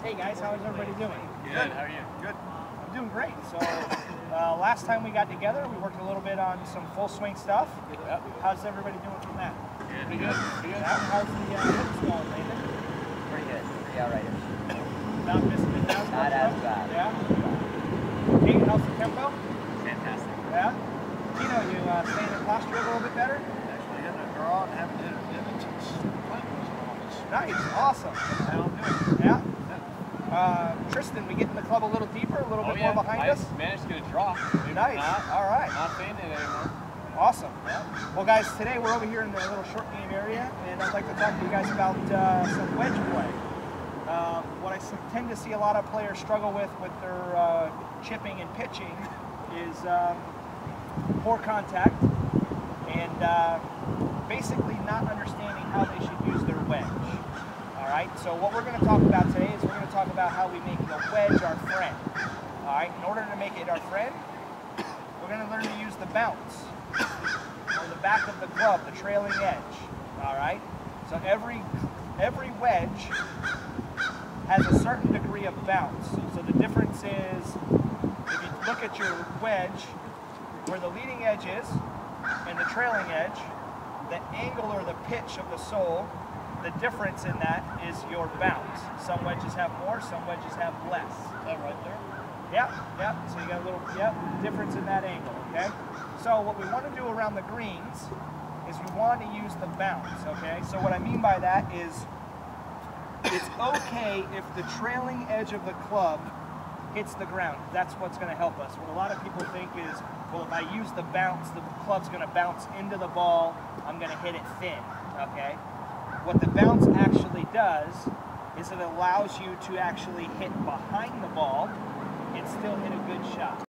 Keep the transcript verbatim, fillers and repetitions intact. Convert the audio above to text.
Hey guys, how is everybody doing? Good. How are you? Good. I'm doing great. So uh, last time we got together, we worked a little bit on some full swing stuff. Yep. How's everybody doing from that? Pretty good. Pretty good. Yeah. How's the uh, hips going, Nathan? Pretty good. Pretty alright. Not missing it down? Not as bad. Yeah. Kate, how's the tempo? Fantastic. Yeah. Tino, you uh, staying in posture a little bit better? Actually hitting a draw and haven't hit it since Clint was on this. Nice. Awesome. How I'm doing. Yeah. Uh, Tristan, we get in the club a little deeper, a little Oh, bit yeah. more behind I us? managed to get a draw. Nice. Not, All right. not fainting anymore. Awesome. Well, guys, today we're over here in the little short game area, and I'd like to talk to you guys about uh, some wedge play. Um, what I s- tend to see a lot of players struggle with with their uh, chipping and pitching is um, poor contact and uh, basically not understanding how they should use their wedge. All right. So what we're going to talk about today is we're going to talk about how we make the wedge our friend. All right. In order to make it our friend, we're going to learn to use the bounce on the back of the club, the trailing edge. All right. So every every wedge has a certain degree of bounce. So the difference is, if you look at your wedge, where the leading edge is and the trailing edge, the angle or the pitch of the sole, the difference in that is your bounce. Some wedges have more, some wedges have less. Is that right there? Yep, yep. So you got a little, yep, difference in that angle, okay? So what we want to do around the greens is we want to use the bounce, okay? So what I mean by that is it's okay if the trailing edge of the club hits the ground. That's what's going to help us. What a lot of people think is, well, if I use the bounce, the club's going to bounce into the ball, I'm going to hit it thin, okay? What the bounce actually does is it allows you to actually hit behind the ball and still hit a good shot.